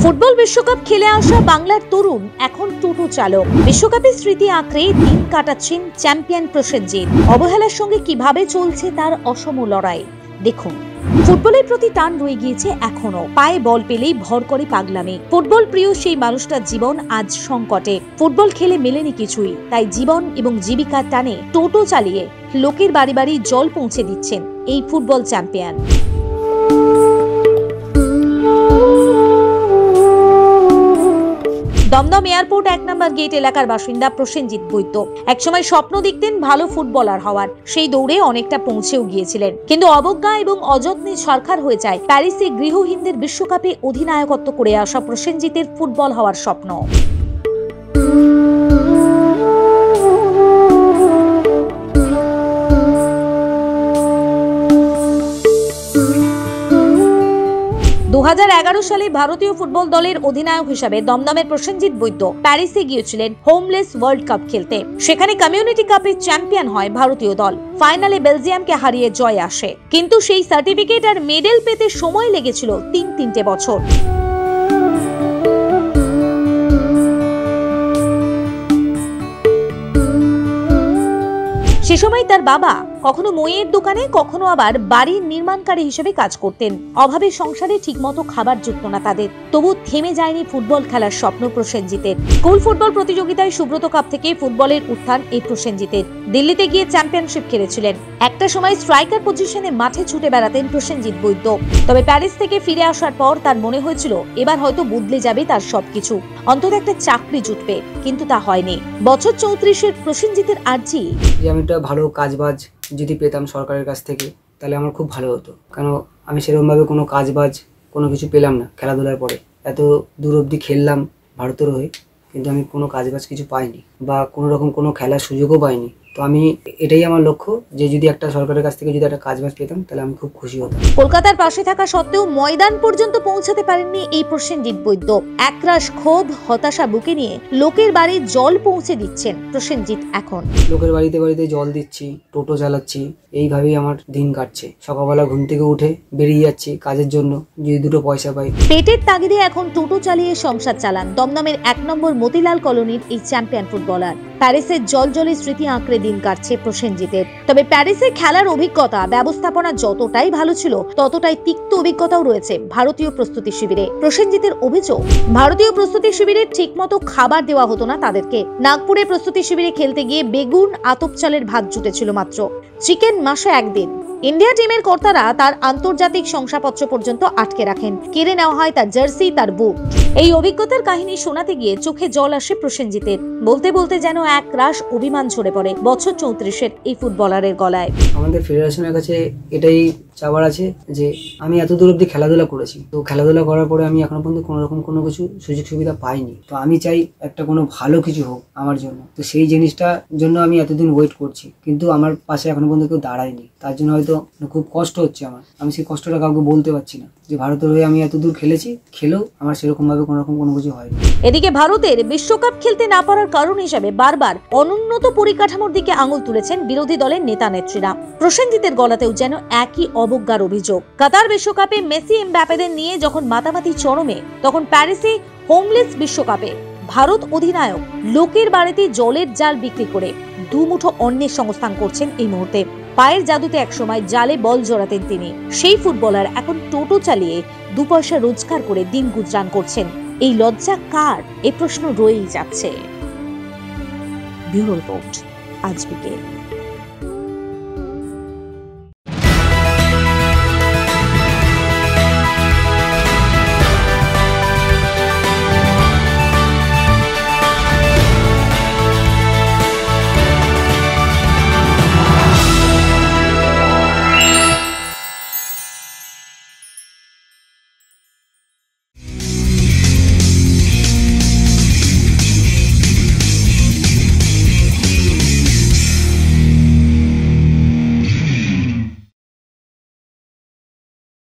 Football বিশ্বকাপ খেলে আসা বাংলার তরুণ এখন টোটো চালক। বিশ্বকাপের স্মৃতি আঁকড়ে দিন কাটাচ্ছেন চ্যাম্পিয়ন প্রসেনজিৎ। অবহেলার সঙ্গে কিভাবে চলছে তার অসম লড়াই দেখুন। ফুটবলের প্রতি টান রয়ে গিয়েছে এখনো, পায়ে বল পেলেই ভর করে পাগলামি। ফুটবল প্রিয় সেই মানুষটার জীবন আজ সংকটে। ফুটবল খেলে মেলেনি কিছুই, তাই জীবন এবং জীবিকার টানে টোটো চালিয়ে লোকের বাড়ি বাড়ি জল পৌঁছে দিচ্ছেন এই football champion. Dum Dum airport 1 number gate এলাকার বাসিন্দা প্রসেনজিৎ বৈদ্য একসময় স্বপ্ন দেখতেন ভালো ফুটবলার হওয়ার। সেই দৌড়ে অনেকটা পৌঁছেও গিয়েছিলেন, কিন্তু অবজ্ঞা এবং অযত্নে সরকার হয়ে যায় প্যারিসে গৃহহীনদের বিশ্বকাপে অধিনায়কত্ব করে আসা প্রসেনজিতের ফুটবল হওয়ার স্বপ্ন। দু 2011 সালে ভারতীয় ফুটবল দলের অধিনায়ক হিসেবে দমদমের প্রসেনজিৎ বৈদ্য প্যারিসে গিয়েছিলেন হোমলেস ওয়ার্ল্ড কাপ খেলতে। সেখানে কমিউনিটি কাপে চ্যাম্পিয়ন হয় ভারতীয় দল। ফাইনালে বেলজিয়ামকে হারিয়ে জয় আসে, কিন্তু সেই সার্টিফিকেট আর মেডেল পেতে সময় লেগেছিল 3 বছর। সে সময় তার বাবা কখনো মইয়ের দোকানে, কখনো আবার বাড়ির নির্মাণকারী হিসেবে কাজ করতেন। অভাবে সংসারে ঠিকমতো খাবার জুটত না তাদের, তবু থেমে যায়নি ফুটবল খেলার স্বপ্ন প্রসেনজিতের। স্কুল ফুটবল প্রতিযোগিতায় সুব্রত কাপ থেকে ফুটবলের উত্থান এই প্রসেনজিতের। দিল্লিতে গিয়ে চ্যাম্পিয়নশিপ খেলেছিলেন। একটা সময় স্ট্রাইকার পজিশনে মাঠে ছুটে বেড়াতেন প্রসেনজিৎ বৈদ্য। তবে প্যারিস থেকে ফিরে আসার পর তার মনে হয়েছিল এবার হয়তো বদলে যাবে তার সবকিছু, অন্তত একটা চাকরি জুটবে, কিন্তু তা হয়নি। বছর 34-এর প্রসেনজিতের আর্জি, আমি একটা ভালো কাজবাজ যদি পেতাম সরকারের কাছ থেকে তাহলে আমার খুব ভালো হতো, কারণ আমি সেরকমভাবে কোনো কাজবাজ কোনো কিছু পেলাম না। খেলাধুলার পরে এত দূর অবধি খেললাম ভারতের হয়ে, কিন্তু আমি কোনো কাজবাজ কিছু পাইনি বা কোনো রকম কোনো খেলার সুযোগও পাইনি। তো আমি এটাই আমার লক্ষ্য যে যদি একটা সরকারের কাছ থেকে যদি একটা কাজবাজ পেতাম তাহলে আমি খুব খুশি হতাম। কলকাতার পাশে থাকা সত্ত্বেও ময়দান পর্যন্ত পৌঁছাতে পারেননি এই প্রসেনজিৎ বৈদ্য। একরাশ ক্ষোভ হতাশা বুকে নিয়ে লোকের বাড়ি জল পৌঁছে দিচ্ছেন প্রসেনজিৎ এখন। লোকের বাড়িতে বাড়িতে জল দিচ্ছি, টোটো চালাচ্ছি, এইভাবেই আমার দিন কাটছে। সকালবেলা ঘুম থেকে উঠে বেরিয়ে যাচ্ছি কাজের জন্য, যদি দুটো পয়সা পাই। পেটের তাগিদে এখন টোটো চালিয়ে সংসার চালান দমদমের 1 নম্বর মতিলাল কলোনির এই চ্যাম্পিয়ন ফুটবলার। প্যারিসের জলজলে স্মৃতি আঁকড়ে দিন কাটছে প্রসেনজিতের। তবে প্যারিসে খেলার অভিজ্ঞতা, ব্যবস্থাপনা যতটাই ভালো ছিল, ততটাই তিক্ত অভিজ্ঞতাও রয়েছে ভারতীয় প্রস্তুতি শিবিরে। প্রসেনজিতের অভিযোগ, ভারতীয় প্রস্তুতি শিবিরে ঠিকমতো খাবার দেওয়া হতো না তাদেরকে। নাগপুরে প্রস্তুতি শিবিরে খেলতে গিয়ে বেগুন আতপ চালের ভাত জুটেছিল মাত্র, চিকেন মাসে 1 দিন। ইন্ডিয়া টিমের কর্তারা তার আন্তর্জাতিক শংসাপত্র পর্যন্ত আটকে রাখেন, কেড়ে নেওয়া হয় তার জার্সি, তার বুট। এই অভিজ্ঞতার কাহিনী শোনাতে গিয়ে চোখে জল আসে প্রসেনজিতের। বলতে বলতে যেন এক রাশ অভিমান ঝরে পড়ে বছর 34-এর এই ফুটবলারের গলায়। আমাদের ফেডারেশনের কাছে এটাই চাওয়ার আছে যে আমি এত দূর অব্দি খেলাধুলা করেছি, তো খেলাধুলা করার পরে আমি এখনো পর্যন্ত কোনো রকম কোনো কিছু সুযোগ সুবিধা পাইনি। তো আমি চাই একটা কোনো ভালো কিছু হোক আমার জন্য। তো সেই জিনিসটার জন্য আমি এতদিন ওয়েট করছি, কিন্তু আমার পাশে এখনো পর্যন্ত কেউ দাঁড়ায়নি। তার জন্য হয়তো খুব কষ্ট হচ্ছে আমার। আমি সেই কষ্টটা কাউকে বলতে পারছি না যে ভারতের হয়ে আমি এত দূর খেলেছি, খেলেও আমার সেরকম ভাবে কোনো রকম কোনো কিছু হয়নি। এদিকে ভারতের বিশ্বকাপ খেলতে না পারার কারণ হিসেবে বারবার অনুন্নত পরিকাঠামোর দিকে আঙুল তুলেছেন বিরোধী দলের নেতা নেত্রীরা। প্রসেনজিতের গলাতেও যেন একই অবজ্ঞার অভিযোগ। কাতার বিশ্বকাপে মেসি এমবাপ্পেদের নিয়ে যখন মাতামাতি চরমে, তখন প্যারিসে হোমলেস বিশ্বকাপে ভারত অধিনায়ক লোকের বাড়িতে জলের জাল বিক্রি করে দুমুঠো অন্নের সংস্থান করছেন এই মুহূর্তে। পায়ের জাদুতে একসময় জালে বল জড়াতেন তিনি। সেই ফুটবলার এখন টোটো চালিয়ে 2 পয়সা রোজগার করে দিন গুজরান করছেন। এই লজ্জা কার? এ প্রশ্ন রয়েই যাচ্ছে। ব্যুরো রিপোর্ট, আজ বিকেল।